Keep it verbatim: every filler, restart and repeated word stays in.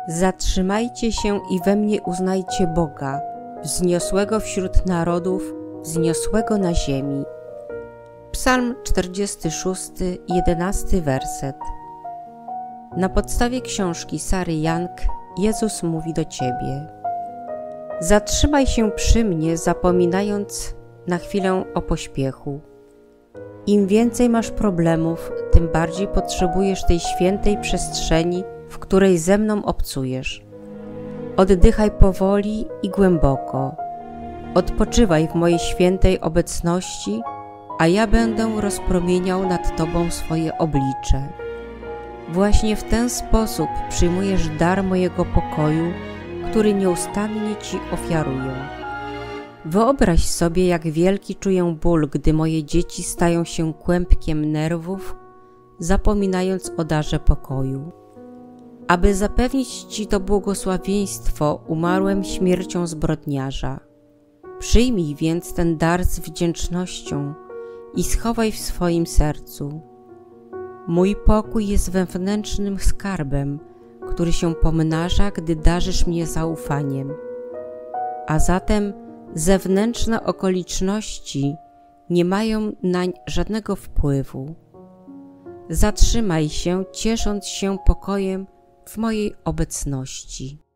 Zatrzymajcie się i we mnie uznajcie Boga, wzniosłego wśród narodów, wzniosłego na ziemi. Psalm czterdziesty szósty, jedenasty werset. Na podstawie książki Sary Young Jezus mówi do Ciebie: zatrzymaj się przy mnie, zapominając na chwilę o pośpiechu. Im więcej masz problemów, tym bardziej potrzebujesz tej świętej przestrzeni, w której ze mną obcujesz. Oddychaj powoli i głęboko. Odpoczywaj w mojej świętej obecności, a ja będę rozpromieniał nad Tobą swoje oblicze. Właśnie w ten sposób przyjmujesz dar mojego pokoju, który nieustannie Ci ofiaruję. Wyobraź sobie, jak wielki czuję ból, gdy moje dzieci stają się kłębkiem nerwów, zapominając o darze pokoju. Aby zapewnić Ci to błogosławieństwo, umarłem śmiercią zbrodniarza. Przyjmij więc ten dar z wdzięcznością i schowaj w swoim sercu. Mój pokój jest wewnętrznym skarbem, który się pomnaża, gdy darzysz mnie zaufaniem. A zatem zewnętrzne okoliczności nie mają nań żadnego wpływu. Zatrzymaj się, ciesząc się pokojem w mojej obecności.